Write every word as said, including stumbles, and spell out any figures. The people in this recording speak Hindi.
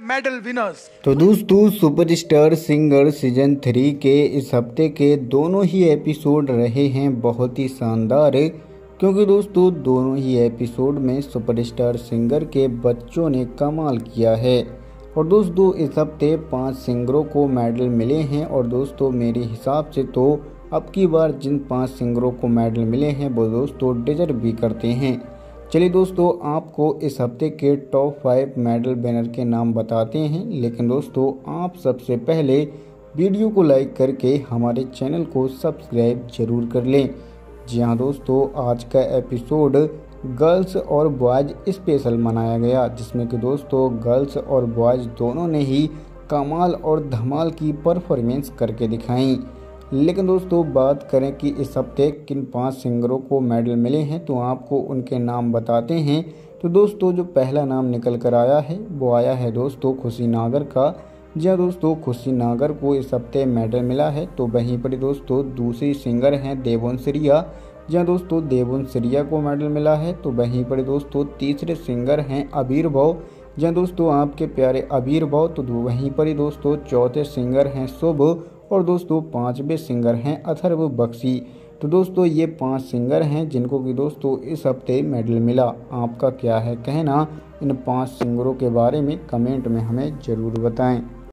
Medal winners. तो दोस्तों सुपरस्टार सिंगर सीजन थ्री के इस हफ्ते के दोनों ही एपिसोड रहे हैं बहुत ही शानदार, क्योंकि दोस्तों दोनों ही एपिसोड में सुपरस्टार सिंगर के बच्चों ने कमाल किया है। और दोस्तों इस हफ्ते पांच सिंगरों को मेडल मिले हैं और दोस्तों मेरे हिसाब से तो अब की बार जिन पांच सिंगरों को मेडल मिले हैं वो दोस्तों डिजर्व भी करते हैं। चलिए दोस्तों आपको इस हफ्ते के टॉप फाइव मेडल विनर के नाम बताते हैं, लेकिन दोस्तों आप सबसे पहले वीडियो को लाइक करके हमारे चैनल को सब्सक्राइब जरूर कर लें। जी हाँ दोस्तों, आज का एपिसोड गर्ल्स और बॉयज स्पेशल मनाया गया, जिसमें कि दोस्तों गर्ल्स और बॉयज दोनों ने ही कमाल और धमाल की परफॉर्मेंस करके दिखाई। लेकिन दोस्तों बात करें कि इस हफ्ते किन पांच सिंगरों को मेडल मिले हैं तो आपको उनके नाम बताते हैं। तो दोस्तों जो पहला नाम निकल कर आया है वो आया है दोस्तों खुशी नागर का। जी हाँ दोस्तों, खुशी नागर को इस हफ्ते मेडल मिला है। तो वहीं पर दोस्तों दूसरी सिंगर हैं देवोंसरिया। जी हाँ दोस्तों, देवोंसरिया को मेडल मिला है। तो वहीं पर दोस्तों तीसरे सिंगर हैं अबीरभाव। जी हाँ दोस्तों, आपके प्यारे अबीरभाव। तो वहीं पर ही दोस्तों चौथे सिंगर हैं शुभ और दोस्तों पांचवें सिंगर हैं अथर्व बख्शी। तो दोस्तों ये पांच सिंगर हैं जिनको कि दोस्तों इस हफ्ते मेडल मिला। आपका क्या है कहना इन पांच सिंगरों के बारे में, कमेंट में हमें ज़रूर बताएं।